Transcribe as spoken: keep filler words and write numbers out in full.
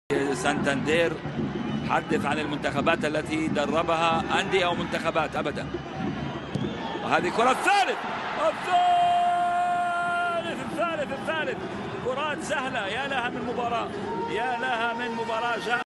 سانتاندير حدث عن المنتخبات التي دربها أندية أو منتخبات أبدا. وهذه كرة الثالث الثالث الثالث الثالث كرات سهلة، يا لها من مباراة، يا لها من مباراة.